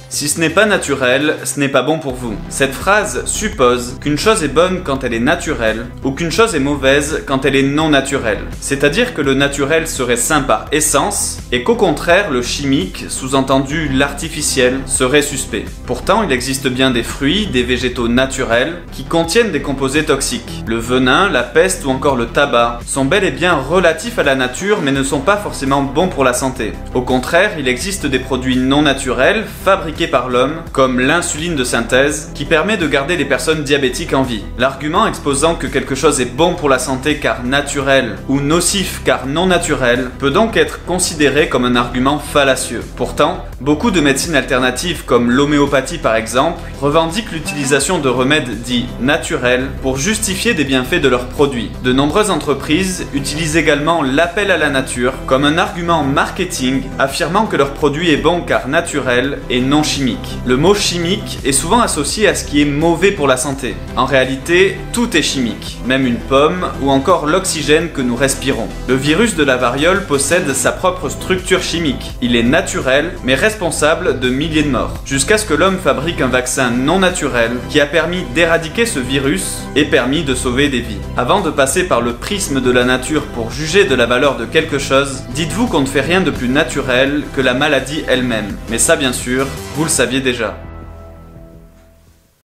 Si ce n'est pas naturel, ce n'est pas bon pour vous. Cette phrase suppose qu'une chose est bonne quand elle est naturelle ou qu'une chose est mauvaise quand elle est non naturelle. C'est-à-dire que le naturel serait sain par essence et qu'au contraire le chimique, sous-entendu l'artificiel, serait suspect. Pourtant, il existe bien des fruits, des végétaux naturels qui contiennent des composés toxiques. Le venin, la peste ou encore le tabac sont bel et bien relatifs à la nature mais ne sont pas forcément bons pour la santé. Au contraire, il existe des produits non naturels fabriqués par l'homme, comme l'insuline de synthèse, qui permet de garder les personnes diabétiques en vie. L'argument exposant que quelque chose est bon pour la santé car naturel ou nocif car non naturel peut donc être considéré comme un argument fallacieux. Pourtant, beaucoup de médecines alternatives comme l'homéopathie par exemple revendiquent l'utilisation de remèdes dits naturels pour justifier des bienfaits de leurs produits. De nombreuses entreprises utilisent également l'appel à la nature comme un argument marketing affirmant que leur produit est bon car naturel et non chimique. Le mot chimique est souvent associé à ce qui est mauvais pour la santé. En réalité, tout est chimique, même une pomme ou encore l'oxygène que nous respirons. Le virus de la variole possède sa propre structure chimique. Il est naturel, mais responsable de milliers de morts. Jusqu'à ce que l'homme fabrique un vaccin non naturel qui a permis d'éradiquer ce virus et permis de sauver des vies. Avant de passer par le prisme de la nature pour juger de la valeur de quelque chose, dites-vous qu'on ne fait rien de plus naturel que la maladie elle-même. Mais ça, bien sûr, vous le saviez déjà.